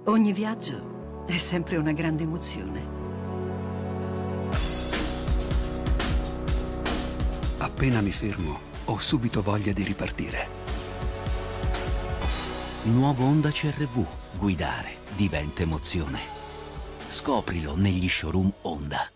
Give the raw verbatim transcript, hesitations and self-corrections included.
Ogni viaggio è sempre una grande emozione. Appena mi fermo, ho subito voglia di ripartire. Nuovo Honda C R V. Guidare diventa emozione. Scoprilo negli showroom Honda.